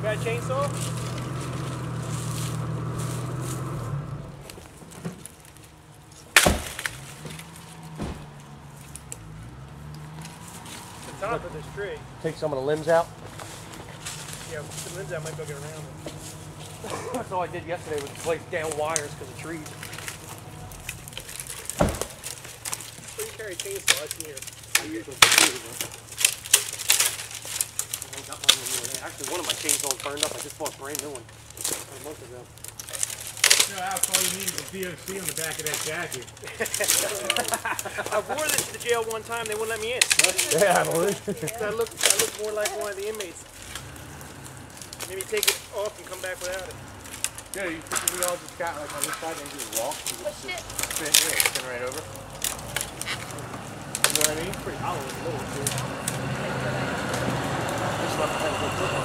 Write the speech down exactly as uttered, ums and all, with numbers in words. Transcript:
got a chainsaw? The top of this tree. Take some of the limbs out? Yeah, the limbs out might go get around it. That's all I did yesterday was place down wires because of trees. Well, you carry a chainsaw, that's near. I usually do. I got mine in there. Actually, one of my chainsaws burned up. I just bought a brand new one a month ago. You know, Alex, all you need is a V O C on the back of that jacket. I wore this to the jail one time, they wouldn't let me in. Yeah, I believe it. I look, I look more like one of the inmates. Maybe take it off and come back without it. Yeah, you think we all just got like on this side and just walk? Oh shit. Spin here, spin right over. You know what I mean? Pretty hollow in the middle, too. Just left the